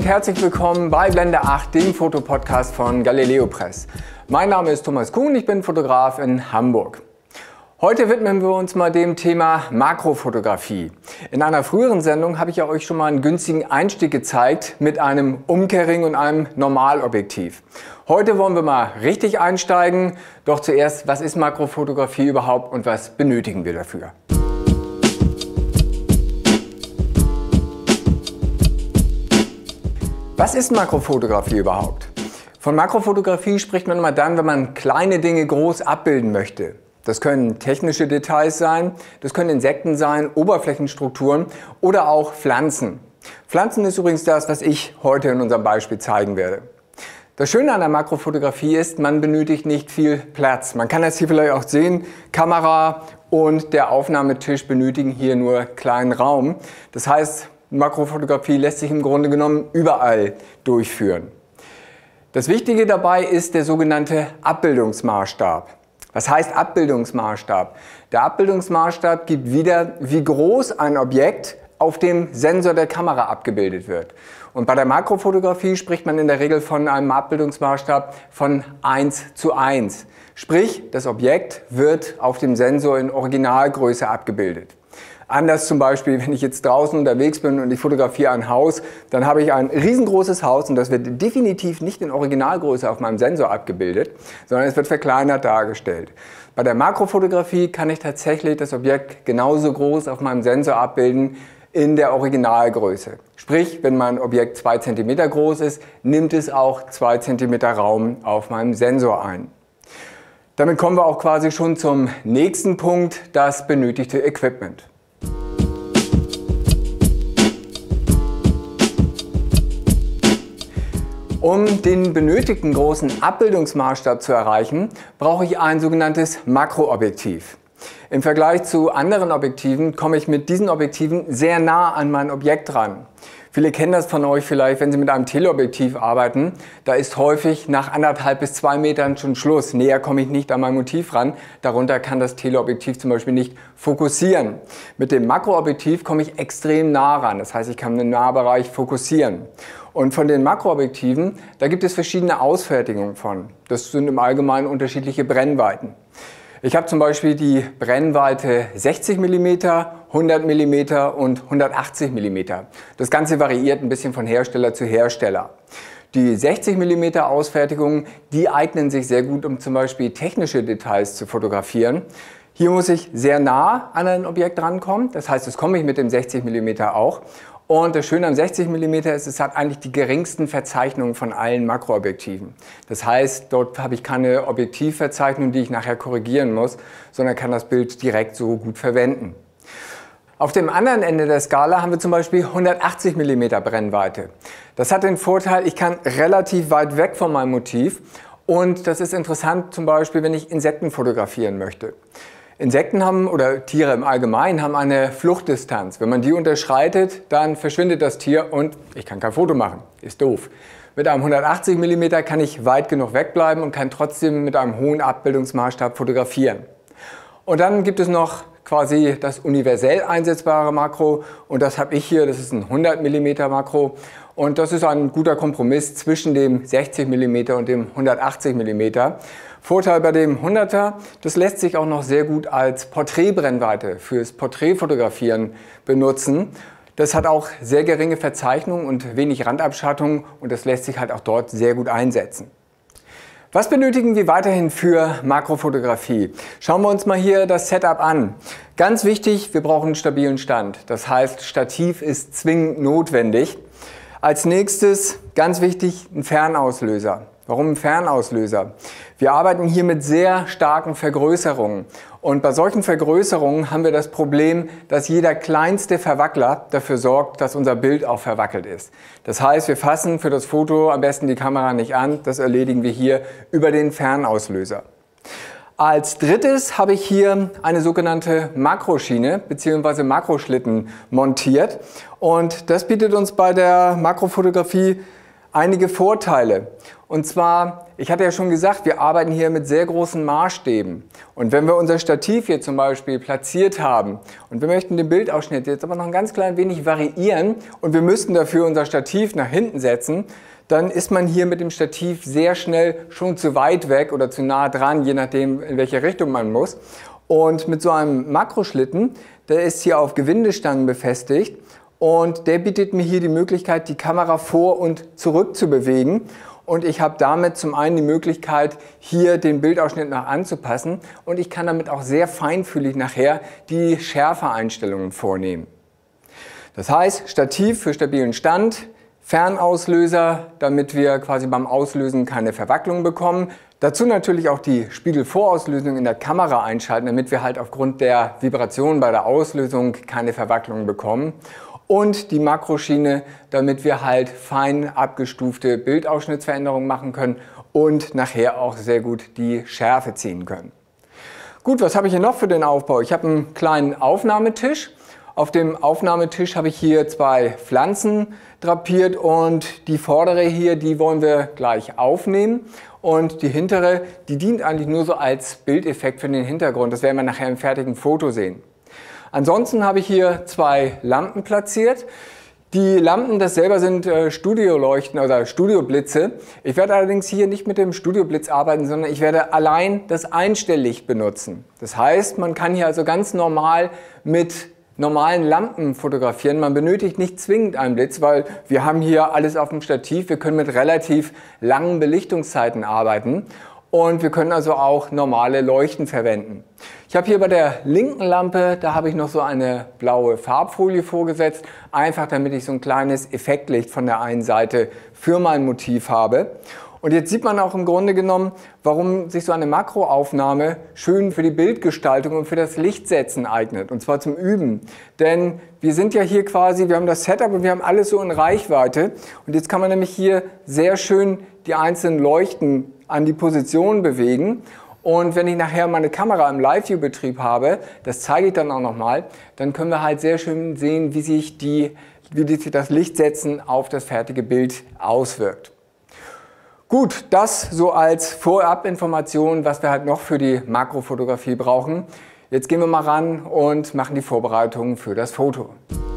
herzlich willkommen bei Blende 8, dem Fotopodcast von Galileo Press. Mein Name ist Thomas Kuhn, ich bin Fotograf in Hamburg. Heute widmen wir uns mal dem Thema Makrofotografie. In einer früheren Sendung habe ich ja euch schon mal einen günstigen Einstieg gezeigt mit einem Umkehrring und einem Normalobjektiv. Heute wollen wir mal richtig einsteigen. Doch zuerst, was ist Makrofotografie überhaupt und was benötigen wir dafür? Was ist Makrofotografie überhaupt? Von Makrofotografie spricht man immer dann, wenn man kleine Dinge groß abbilden möchte. Das können technische Details sein, das können Insekten sein, Oberflächenstrukturen oder auch Pflanzen. Pflanzen ist übrigens das, was ich heute in unserem Beispiel zeigen werde. Das Schöne an der Makrofotografie ist, man benötigt nicht viel Platz. Man kann das hier vielleicht auch sehen, Kamera und der Aufnahmetisch benötigen hier nur kleinen Raum. Das heißt, Makrofotografie lässt sich im Grunde genommen überall durchführen. Das Wichtige dabei ist der sogenannte Abbildungsmaßstab. Was heißt Abbildungsmaßstab? Der Abbildungsmaßstab gibt wieder, wie groß ein Objekt auf dem Sensor der Kamera abgebildet wird. Und bei der Makrofotografie spricht man in der Regel von einem Abbildungsmaßstab von 1:1. Sprich, das Objekt wird auf dem Sensor in Originalgröße abgebildet. Anders zum Beispiel, wenn ich jetzt draußen unterwegs bin und ich fotografiere ein Haus, dann habe ich ein riesengroßes Haus und das wird definitiv nicht in Originalgröße auf meinem Sensor abgebildet, sondern es wird verkleinert dargestellt. Bei der Makrofotografie kann ich tatsächlich das Objekt genauso groß auf meinem Sensor abbilden in der Originalgröße. Sprich, wenn mein Objekt 2 cm groß ist, nimmt es auch 2 cm Raum auf meinem Sensor ein. Damit kommen wir auch quasi schon zum nächsten Punkt, das benötigte Equipment. Um den benötigten großen Abbildungsmaßstab zu erreichen, brauche ich ein sogenanntes Makroobjektiv. Im Vergleich zu anderen Objektiven komme ich mit diesen Objektiven sehr nah an mein Objekt ran. Viele kennen das von euch vielleicht, wenn Sie mit einem Teleobjektiv arbeiten. Da ist häufig nach 1,5 bis 2 Metern schon Schluss. Näher komme ich nicht an mein Motiv ran. Darunter kann das Teleobjektiv zum Beispiel nicht fokussieren. Mit dem Makroobjektiv komme ich extrem nah ran. Das heißt, ich kann den Nahbereich fokussieren. Und von den Makroobjektiven, da gibt es verschiedene Ausfertigungen von. Das sind im Allgemeinen unterschiedliche Brennweiten. Ich habe zum Beispiel die Brennweite 60 mm, 100 mm und 180 mm. Das Ganze variiert ein bisschen von Hersteller zu Hersteller. Die 60 mm Ausfertigungen, die eignen sich sehr gut, um zum Beispiel technische Details zu fotografieren. Hier muss ich sehr nah an ein Objekt rankommen, das heißt, das komme ich mit dem 60 mm auch. Und das Schöne am 60 mm ist, es hat eigentlich die geringsten Verzeichnungen von allen Makroobjektiven. Das heißt, dort habe ich keine Objektivverzeichnung, die ich nachher korrigieren muss, sondern kann das Bild direkt so gut verwenden. Auf dem anderen Ende der Skala haben wir zum Beispiel 180 mm Brennweite. Das hat den Vorteil, ich kann relativ weit weg von meinem Motiv und das ist interessant zum Beispiel, wenn ich Insekten fotografieren möchte. Insekten haben, oder Tiere im Allgemeinen, haben eine Fluchtdistanz. Wenn man die unterschreitet, dann verschwindet das Tier und ich kann kein Foto machen. Ist doof. Mit einem 180 mm kann ich weit genug wegbleiben und kann trotzdem mit einem hohen Abbildungsmaßstab fotografieren. Und dann gibt es noch quasi das universell einsetzbare Makro und das habe ich hier, das ist ein 100 mm Makro und das ist ein guter Kompromiss zwischen dem 60 mm und dem 180 mm. Vorteil bei dem 100er, das lässt sich auch noch sehr gut als Porträtbrennweite fürs Porträtfotografieren benutzen. Das hat auch sehr geringe Verzeichnung und wenig Randabschattung und das lässt sich halt auch dort sehr gut einsetzen. Was benötigen wir weiterhin für Makrofotografie? Schauen wir uns mal hier das Setup an. Ganz wichtig, wir brauchen einen stabilen Stand. Das heißt, Stativ ist zwingend notwendig. Als nächstes, ganz wichtig, ein Fernauslöser. Warum ein Fernauslöser? Wir arbeiten hier mit sehr starken Vergrößerungen. Und bei solchen Vergrößerungen haben wir das Problem, dass jeder kleinste Verwackler dafür sorgt, dass unser Bild auch verwackelt ist. Das heißt, wir fassen für das Foto am besten die Kamera nicht an. Das erledigen wir hier über den Fernauslöser. Als drittes habe ich hier eine sogenannte Makroschiene bzw. Makroschlitten montiert. Und das bietet uns bei der Makrofotografie einige Vorteile. Und zwar, ich hatte ja schon gesagt, wir arbeiten hier mit sehr großen Maßstäben. Und wenn wir unser Stativ hier zum Beispiel platziert haben und wir möchten den Bildausschnitt jetzt aber noch ein ganz klein wenig variieren und wir müssten dafür unser Stativ nach hinten setzen, dann ist man hier mit dem Stativ sehr schnell schon zu weit weg oder zu nah dran, je nachdem, in welche Richtung man muss. Und mit so einem Makroschlitten, der ist hier auf Gewindestangen befestigt und der bietet mir hier die Möglichkeit, die Kamera vor und zurück zu bewegen. Und ich habe damit zum einen die Möglichkeit, hier den Bildausschnitt noch anzupassen und ich kann damit auch sehr feinfühlig nachher die Schärfeeinstellungen vornehmen. Das heißt, Stativ für stabilen Stand, Fernauslöser, damit wir quasi beim Auslösen keine Verwacklung bekommen. Dazu natürlich auch die Spiegelvorauslösung in der Kamera einschalten, damit wir halt aufgrund der Vibration bei der Auslösung keine Verwacklung bekommen. Und die Makroschiene, damit wir halt fein abgestufte Bildausschnittsveränderungen machen können und nachher auch sehr gut die Schärfe ziehen können. Gut, was habe ich hier noch für den Aufbau? Ich habe einen kleinen Aufnahmetisch. Auf dem Aufnahmetisch habe ich hier zwei Pflanzen drapiert und die vordere hier, die wollen wir gleich aufnehmen und die hintere, die dient eigentlich nur so als Bildeffekt für den Hintergrund. Das werden wir nachher im fertigen Foto sehen. Ansonsten habe ich hier zwei Lampen platziert. Die Lampen, das selber sind Studioleuchten oder Studioblitze. Ich werde allerdings hier nicht mit dem Studioblitz arbeiten, sondern ich werde allein das Einstelllicht benutzen. Das heißt, man kann hier also ganz normal mit normalen Lampen fotografieren. Man benötigt nicht zwingend einen Blitz, weil wir haben hier alles auf dem Stativ. Wir können mit relativ langen Belichtungszeiten arbeiten und wir können also auch normale Leuchten verwenden. Ich habe hier bei der linken Lampe, da habe ich noch so eine blaue Farbfolie vorgesetzt, einfach damit ich so ein kleines Effektlicht von der einen Seite für mein Motiv habe. Und jetzt sieht man auch im Grunde genommen, warum sich so eine Makroaufnahme schön für die Bildgestaltung und für das Lichtsetzen eignet. Und zwar zum Üben. Denn wir sind ja hier quasi, wir haben das Setup und wir haben alles so in Reichweite. Und jetzt kann man nämlich hier sehr schön die einzelnen Leuchten an die Position bewegen. Und wenn ich nachher meine Kamera im Live-View-Betrieb habe, das zeige ich dann auch nochmal, dann können wir halt sehr schön sehen, wie sich das Lichtsetzen auf das fertige Bild auswirkt. Gut, das so als Vorabinformation, was wir halt noch für die Makrofotografie brauchen. Jetzt gehen wir mal ran und machen die Vorbereitungen für das Foto.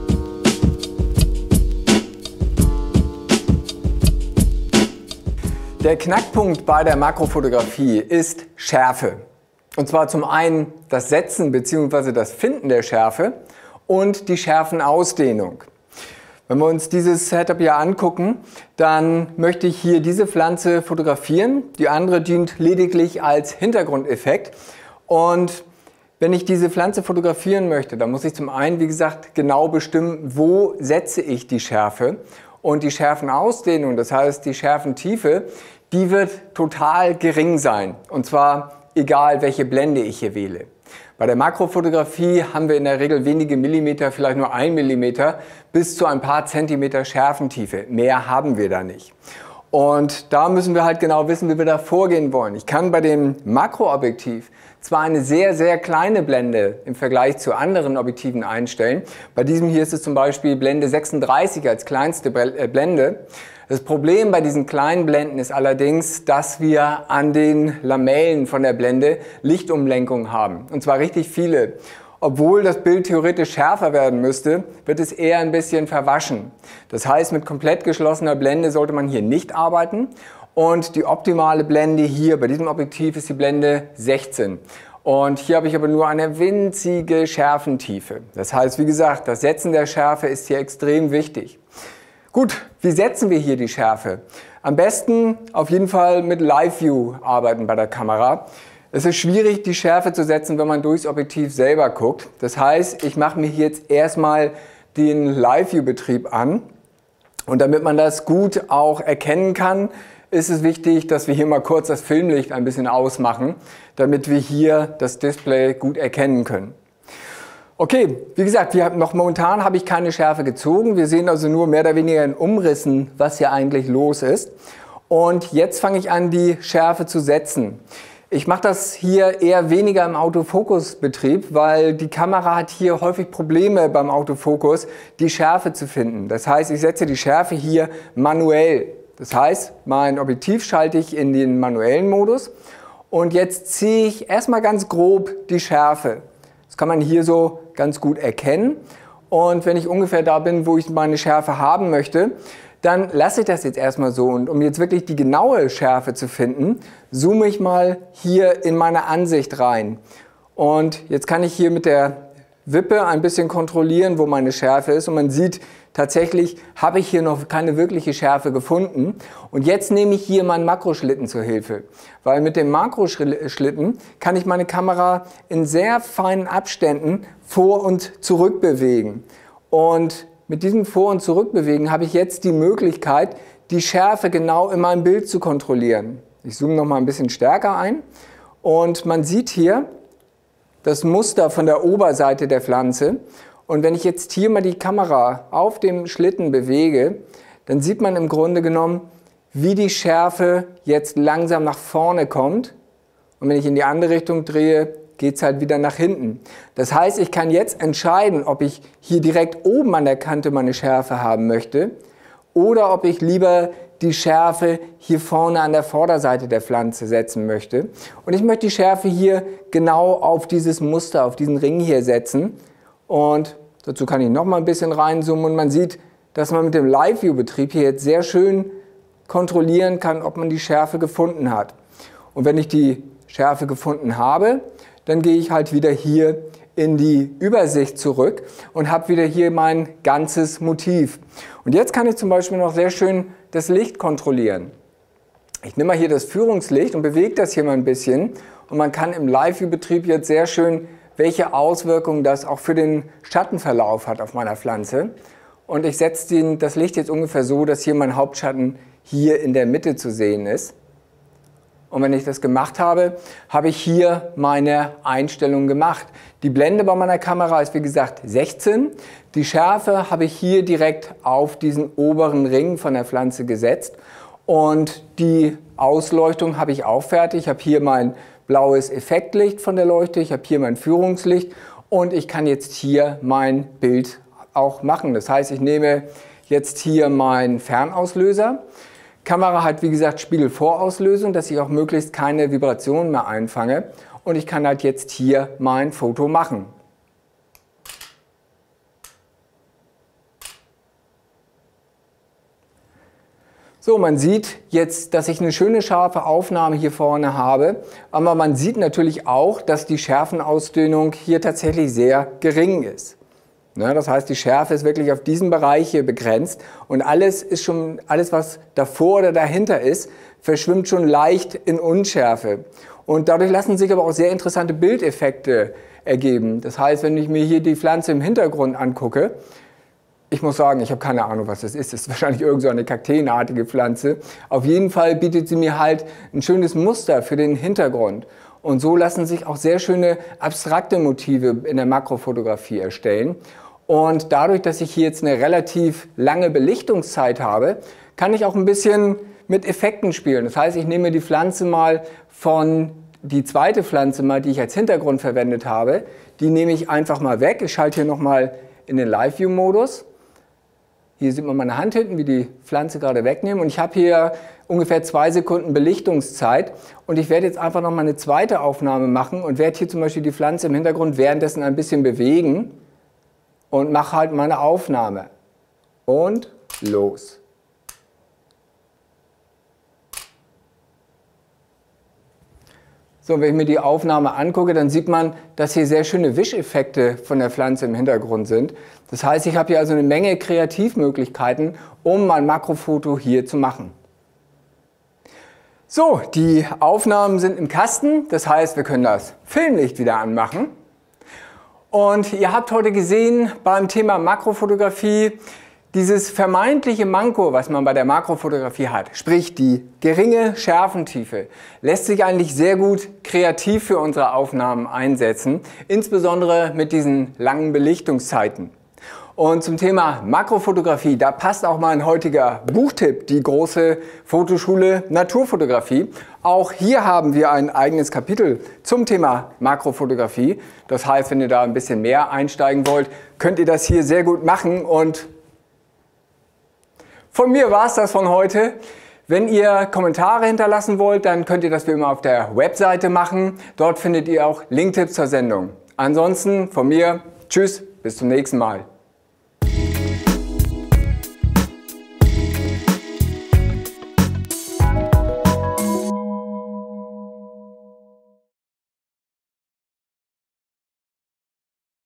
Der Knackpunkt bei der Makrofotografie ist Schärfe. Und zwar zum einen das Setzen bzw. das Finden der Schärfe und die Schärfenausdehnung. Wenn wir uns dieses Setup hier angucken, dann möchte ich hier diese Pflanze fotografieren. Die andere dient lediglich als Hintergrundeffekt. Und wenn ich diese Pflanze fotografieren möchte, dann muss ich zum einen, wie gesagt, genau bestimmen, wo setze ich die Schärfe. Und die Schärfenausdehnung, das heißt die Schärfentiefe, die wird total gering sein. Und zwar egal, welche Blende ich hier wähle. Bei der Makrofotografie haben wir in der Regel wenige Millimeter, vielleicht nur 1 Millimeter, bis zu ein paar Zentimeter Schärfentiefe. Mehr haben wir da nicht. Und da müssen wir halt genau wissen, wie wir da vorgehen wollen. Ich kann bei dem Makroobjektiv zwar eine sehr, sehr kleine Blende im Vergleich zu anderen Objektiven einstellen. Bei diesem hier ist es zum Beispiel Blende 36 als kleinste Blende. Das Problem bei diesen kleinen Blenden ist allerdings, dass wir an den Lamellen von der Blende Lichtumlenkung haben. Und zwar richtig viele. Obwohl das Bild theoretisch schärfer werden müsste, wird es eher ein bisschen verwaschen. Das heißt, mit komplett geschlossener Blende sollte man hier nicht arbeiten. Und die optimale Blende hier bei diesem Objektiv ist die Blende 16. Und hier habe ich aber nur eine winzige Schärfentiefe. Das heißt, wie gesagt, das Setzen der Schärfe ist hier extrem wichtig. Gut, wie setzen wir hier die Schärfe? Am besten auf jeden Fall mit Live-View arbeiten bei der Kamera. Es ist schwierig, die Schärfe zu setzen, wenn man durchs Objektiv selber guckt. Das heißt, ich mache mir hier jetzt erstmal den Live-View-Betrieb an. Und damit man das gut auch erkennen kann, ist es wichtig, dass wir hier mal kurz das Filmlicht ein bisschen ausmachen, damit wir hier das Display gut erkennen können. Okay, wie gesagt, momentan habe ich keine Schärfe gezogen. Wir sehen also nur mehr oder weniger in Umrissen, was hier eigentlich los ist. Und jetzt fange ich an, die Schärfe zu setzen. Ich mache das hier eher weniger im Autofokusbetrieb, weil die Kamera hat hier häufig Probleme beim Autofokus, die Schärfe zu finden. Das heißt, ich setze die Schärfe hier manuell. Das heißt, mein Objektiv schalte ich in den manuellen Modus und jetzt ziehe ich erstmal ganz grob die Schärfe. Das kann man hier so ganz gut erkennen und wenn ich ungefähr da bin, wo ich meine Schärfe haben möchte, dann lasse ich das jetzt erstmal so und um jetzt wirklich die genaue Schärfe zu finden, zoome ich mal hier in meine Ansicht rein. Und jetzt kann ich hier mit der Wippe ein bisschen kontrollieren, wo meine Schärfe ist und man sieht, tatsächlich habe ich hier noch keine wirkliche Schärfe gefunden. Und jetzt nehme ich hier meinen Makroschlitten zur Hilfe, weil mit dem Makroschlitten kann ich meine Kamera in sehr feinen Abständen vor und zurück bewegen. Und mit diesem Vor- und Zurückbewegen habe ich jetzt die Möglichkeit, die Schärfe genau in meinem Bild zu kontrollieren. Ich zoome noch mal ein bisschen stärker ein und man sieht hier das Muster von der Oberseite der Pflanze. Und wenn ich jetzt hier mal die Kamera auf dem Schlitten bewege, dann sieht man im Grunde genommen, wie die Schärfe jetzt langsam nach vorne kommt. Und wenn ich in die andere Richtung drehe, geht es halt wieder nach hinten. Das heißt, ich kann jetzt entscheiden, ob ich hier direkt oben an der Kante meine Schärfe haben möchte oder ob ich lieber die Schärfe hier vorne an der Vorderseite der Pflanze setzen möchte. Und ich möchte die Schärfe hier genau auf dieses Muster, auf diesen Ring hier setzen. Und dazu kann ich noch mal ein bisschen reinzoomen und man sieht, dass man mit dem Live-View-Betrieb hier jetzt sehr schön kontrollieren kann, ob man die Schärfe gefunden hat. Und wenn ich die Schärfe gefunden habe, dann gehe ich halt wieder hier in die Übersicht zurück und habe wieder hier mein ganzes Motiv. Und jetzt kann ich zum Beispiel noch sehr schön das Licht kontrollieren. Ich nehme mal hier das Führungslicht und bewege das hier mal ein bisschen und man kann im Live-View-Betrieb jetzt sehr schön, welche Auswirkungen das auch für den Schattenverlauf hat auf meiner Pflanze. Und ich setze das Licht jetzt ungefähr so, dass hier mein Hauptschatten hier in der Mitte zu sehen ist. Und wenn ich das gemacht habe, habe ich hier meine Einstellung gemacht. Die Blende bei meiner Kamera ist wie gesagt 16. Die Schärfe habe ich hier direkt auf diesen oberen Ring von der Pflanze gesetzt. Und die Ausleuchtung habe ich auch fertig. Ich habe hier mein blaues Effektlicht von der Leuchte, ich habe hier mein Führungslicht und ich kann jetzt hier mein Bild auch machen. Das heißt, ich nehme jetzt hier meinen Fernauslöser. Kamera hat wie gesagt Spiegelvorauslösung, dass ich auch möglichst keine Vibrationen mehr einfange und ich kann halt jetzt hier mein Foto machen. So, man sieht jetzt, dass ich eine schöne scharfe Aufnahme hier vorne habe, aber man sieht natürlich auch, dass die Schärfenausdehnung hier tatsächlich sehr gering ist. Ja, das heißt, die Schärfe ist wirklich auf diesen Bereich hier begrenzt und alles, was davor oder dahinter ist, verschwimmt schon leicht in Unschärfe. Und dadurch lassen sich aber auch sehr interessante Bildeffekte ergeben. Das heißt, wenn ich mir hier die Pflanze im Hintergrund angucke, ich muss sagen, ich habe keine Ahnung, was das ist. Das ist wahrscheinlich irgend so eine kakteenartige Pflanze. Auf jeden Fall bietet sie mir halt ein schönes Muster für den Hintergrund. Und so lassen sich auch sehr schöne abstrakte Motive in der Makrofotografie erstellen. Und dadurch, dass ich hier jetzt eine relativ lange Belichtungszeit habe, kann ich auch ein bisschen mit Effekten spielen. Das heißt, ich nehme die Pflanze mal die zweite Pflanze mal, die ich als Hintergrund verwendet habe, die nehme ich einfach mal weg. Ich schalte hier nochmal in den Live-View-Modus. Hier sieht man meine Hand hinten, wie die Pflanze gerade wegnehmen. Und ich habe hier ungefähr 2 Sekunden Belichtungszeit. Und ich werde jetzt einfach noch mal eine zweite Aufnahme machen und werde hier zum Beispiel die Pflanze im Hintergrund währenddessen ein bisschen bewegen und mache halt meine Aufnahme. Und los. So, wenn ich mir die Aufnahme angucke, dann sieht man, dass hier sehr schöne Wischeffekte von der Pflanze im Hintergrund sind. Das heißt, ich habe hier also eine Menge Kreativmöglichkeiten, um mein Makrofoto hier zu machen. So, die Aufnahmen sind im Kasten, das heißt, wir können das Filmlicht wieder anmachen. Und ihr habt heute gesehen beim Thema Makrofotografie, dieses vermeintliche Manko, was man bei der Makrofotografie hat, sprich die geringe Schärfentiefe, lässt sich eigentlich sehr gut kreativ für unsere Aufnahmen einsetzen, insbesondere mit diesen langen Belichtungszeiten. Und zum Thema Makrofotografie, da passt auch mein heutiger Buchtipp, die große Fotoschule Naturfotografie. Auch hier haben wir ein eigenes Kapitel zum Thema Makrofotografie. Das heißt, wenn ihr da ein bisschen mehr einsteigen wollt, könnt ihr das hier sehr gut machen. Und von mir war es das von heute. Wenn ihr Kommentare hinterlassen wollt, dann könnt ihr das wie immer auf der Webseite machen. Dort findet ihr auch Linktipps zur Sendung. Ansonsten von mir, tschüss, bis zum nächsten Mal.